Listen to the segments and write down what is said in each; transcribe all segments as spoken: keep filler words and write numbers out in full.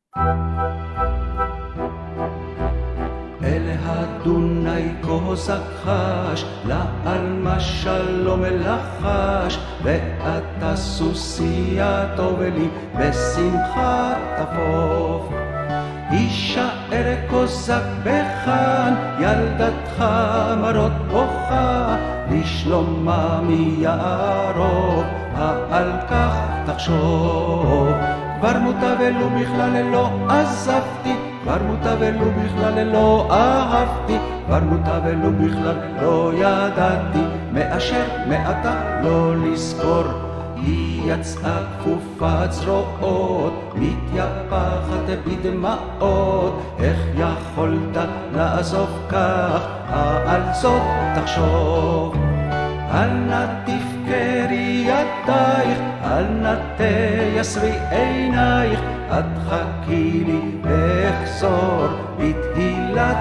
אל הדונאי קוזק חש, לעלמה שלום מלחש, ואתה סוסיה תובלי בשמחה תפוף. הישאר קוזק בחן, ילדתך מרות בוכה, לשלומה מיערוב, העל כך תחשוב. כבר מוטב אלו בכלל לא עזבתי, כבר מוטב אלו בכלל לא אהבתי, כבר מוטב אלו בכלל לא ידעתי, מאשר מעתה לא לזכור. היא יצאה כפופת זרועות, מתייפחת בדמעות, איך יכולת לעזוב כך, על זאת תחשוב. אל נא תפקרי ידייך, אל נא תייסרי עינייך, את חכי לי ואחזור בתהילת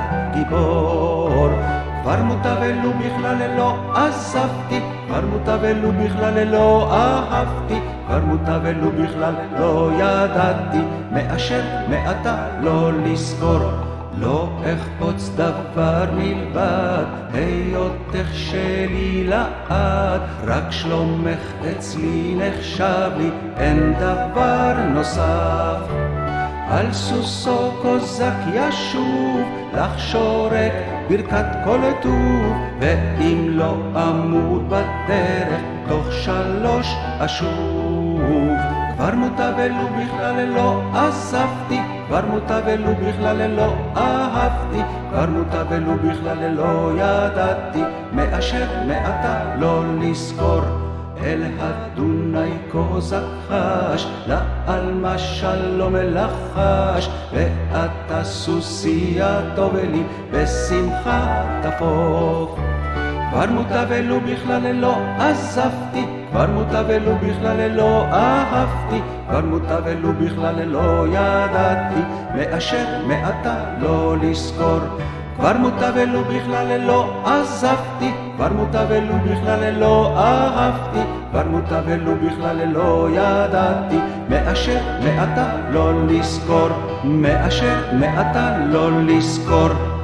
גיבור. כבר מוטב אלו בכלל לא עזבתי, כבר מוטב אלו בכלל לא אהבתי, כבר מוטב אלו בכלל לא ידעתי, מאשר מעתה לא לזכור. לא אחפוץ דבר מלבד היותך שלי לעד, רק שלומך אצלי נחשב לי, אין דבר נוסף. על סוסו קוזק ישוב, לך שורק ברכת כל טוב, ואם לא אמות בדרך, תוך שלוש אשוב. כבר מוטב אלו בכלל לא עזבתי, כבר מוטב אלו בכלל לא אהבתי, כבר מוטב אלו בכלל לא ידעתי, מאשר מעתה לא לזכור. אל הדונאי קוזק חש, לעלמה שלום מלחש, ואתה סוסיה תובלי בשמחה תפוף. כבר מוטב אלו בכלל לא עזבתי, כבר מוטב אלו בכלל לא אהבתי, כבר מוטב אלו בכלל לא ידעתי, מאשר מעתה לא לזכור. כבר מוטב אלו בכלל לא עזבתי, כבר מוטב אלו בכלל לא אהבתי, כבר מוטב אלו בכלל לא ידעתי, מאשר מעתה לא לזכור, מאשר מעתה לא לזכור.